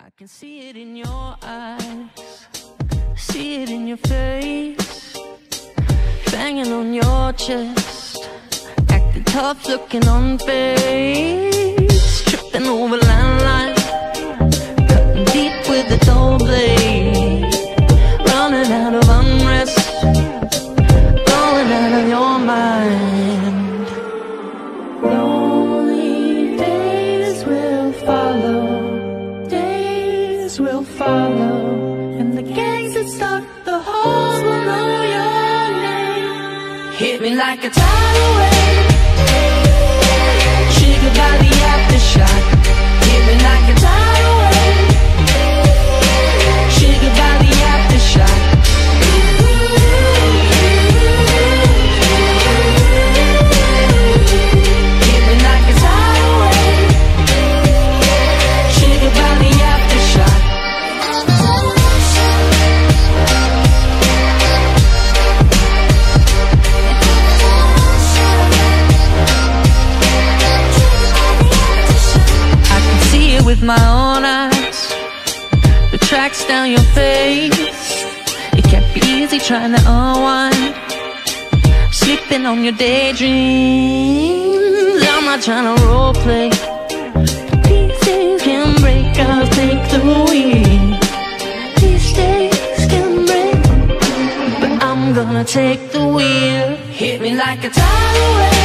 I can see it in your eyes, see it in your face, banging on your chest, acting tough, looking on face, tripping over landlines, cutting deep with a dull blade, running out of unrest, going out of your mind. Lonely days will follow, will follow, and the gangs that stalk the halls will know your name. Hit me like a tidal wave, triggered by the aftershock. Hit me like a tidal wave, triggered by the aftershock. Hit me like a tidal wave, triggered by the aftershock. With my own eyes, the tracks down your face. It can't be easy trying to unwind, sleeping on your daydreams. I'm not trying to roleplay, pieces can break, I'll take the wheel. These days can break, but I'm gonna take the wheel. Hit me like a tidal wave,